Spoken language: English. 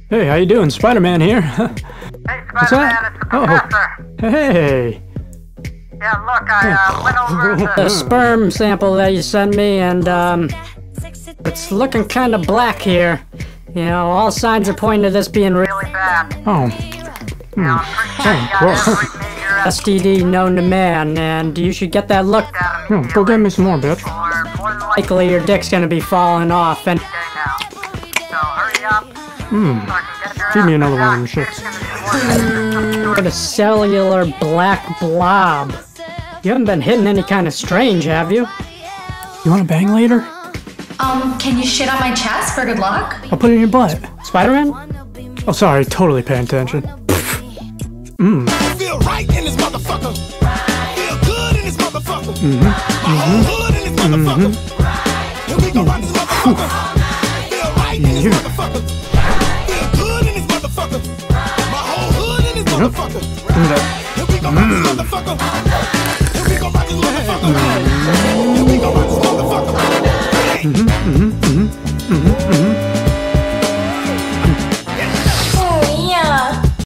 Hey, how you doing? Spider-Man here. Hey, What's that? Spider-Man, it's the professor. Hey. Yeah, look, I went over The sperm sample that you sent me, and it's looking kind of black here. You know, all signs are pointing to this being really bad. Oh. You know, I'm pretty sure you got every major STD known to man, and you should get that looked at No, go get me some more, bitch. more than likely likely your dick's gonna be falling off, and now. So hurry up. Feed me another one of them shits. with a cellular black blob. You haven't been hitting any kind of strange, have you? You wanna bang later? Can you shit on my chest for good luck? I'll put it in your butt. Spider-Man? Oh, sorry, totally paying attention. Feel right in this motherfucker. Feel good in this motherfucker. My whole hood in this motherfucker. Here we go rock this motherfucker. Feel right in this motherfucker. Feel good in this motherfucker. My whole hood in this motherfucker. Here we go rock this motherfucker.